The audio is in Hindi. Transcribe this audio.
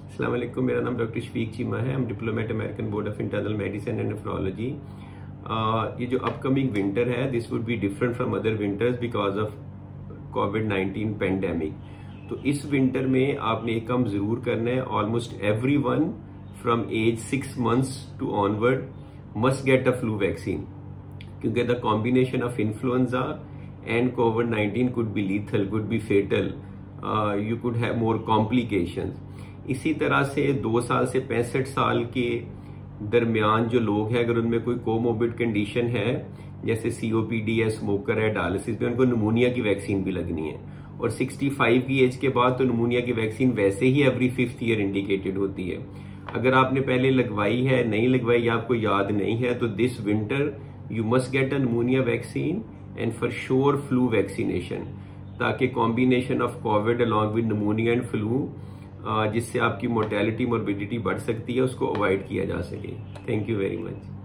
अस्सलाम वालेकुम, मेरा नाम डॉक्टर शफीक चीमा है। हम diplomate American board of internal medicine and nephrology. ये जो अपकमिंग विंटर है, this would be different from other winters because of कोविड-19 पेंडेमिक। तो इस विंटर में आपने एक काम जरूर करना है। Almost everyone from age 6 months to onward must get a flu vaccine, क्योंकि the combination of influenza and कोविड-19 could be lethal, could be fatal, you could have more complications. इसी तरह से 2 साल से 65 साल के दरमियान जो लोग हैं, अगर उनमें कोई कोमोबिड कंडीशन है जैसे COPD है, स्मोकर है, डायलिसिस में, उनको निमोनिया की वैक्सीन भी लगनी है। और 65 की एज के बाद तो निमोनिया की वैक्सीन वैसे ही एवरी 5th ईयर इंडिकेटेड होती है। अगर आपने पहले लगवाई है, नहीं लगवाई या आपको याद नहीं है, तो this winter you must get a pneumonia vaccine and for sure flu vaccination, ताकि combination of COVID along with pneumonia and flu जिससे आपकी मोर्टेलिटी मोर्बिडिटी बढ़ सकती है, उसको अवॉइड किया जा सके। Thank you very much.